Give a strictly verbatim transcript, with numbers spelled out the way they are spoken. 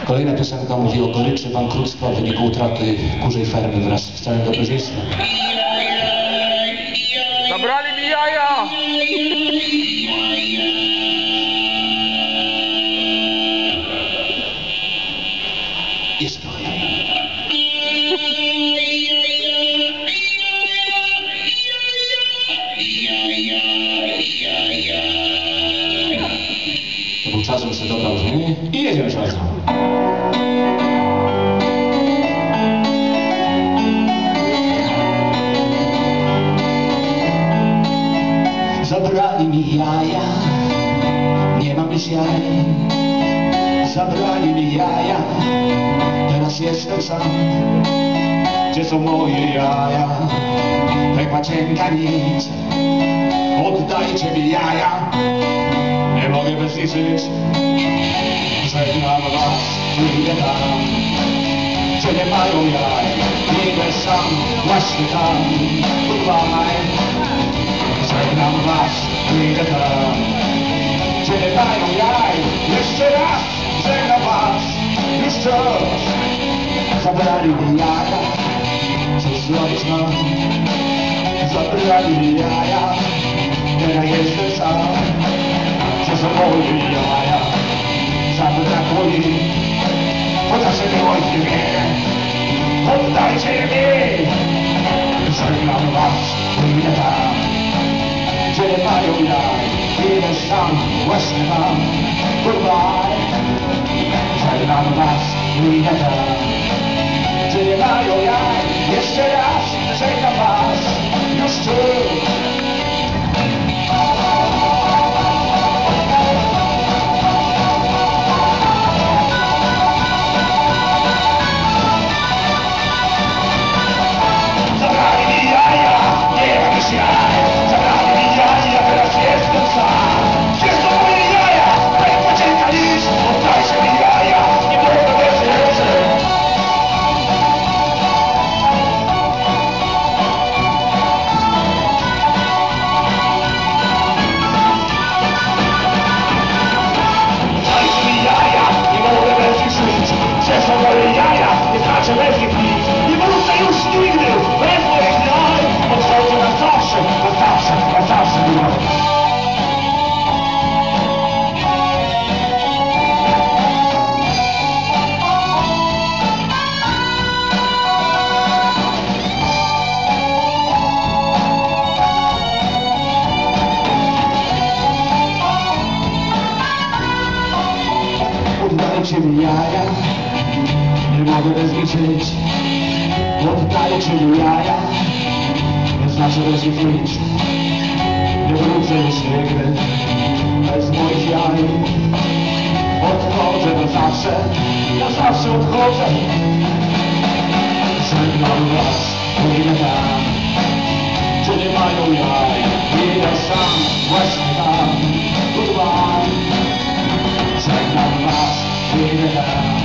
Kolejna piosenka mówi o goryczy bankructwa w wyniku utraty kurzej fermy wraz z całym dobrodziejstwem. Zabrali mi jaja! Jest trochę jaja. To był czas, żeby sobie dobrał brzmienie i jedziemy czasem. Zabrali mi jaja, nie mam już jaj. Zabrali mi jaja, teraz jestem sam. Gdzie są moje jaja? Pękła cienka nic. Oddajcie mi jaja, nie mogę bez nich żyć. Żegnam was, idę tam, gdzie nie mają jaj. Idę sam, właśnie tam, goodbye. Żegnam was, idę tam, gdzie nie mają jaj. Jeszcze raz, żegnam was, już wciąż. Zabrali mi jaja, cóż zrobić mam? Zabrali mi jaja, teraz jestem sam. Gdzie są moje jaja? Zabrakło im, chociaż nie ojcie mnie. Oddajcie je mi. Żegnam was, idę tam, gdzie nie mają jaj. Idę sam, właśnie tam, goodbye. Żegnam was, idę tam, gdzie nie mają jaj. Jeszcze raz żegnam was, już tu. Zabrali mi jaja, nie mam już jaj. Zabrali mi jaja, teraz jestem sam. Gdzie są moje jaja? Pękła cienka nic. Oddajcie mi jaja, nie mogę bez rzeczy. Oddajcie mi jaja, nie mogę bez nich żyć. Gdzie są moje jaja? Nie znaczy bez nich nic. Nie wrócę już nigdy bez moich jaj. Odchodzę na zawsze, na zawsze, na zawsze. Oddajcie mi jaja, nie mogę bez nich żyć. Oddajcie mi jaja, nie znaczy bez nich nic. Nie wrócę już nigdy bez moich jaj. Odchodzę na zawsze, na zawsze odchodzę. Żegnam was, idę tam, gdzie nie mają jaj. Idę sam, właśnie tam, goodbye. Żegnam was, idę tam.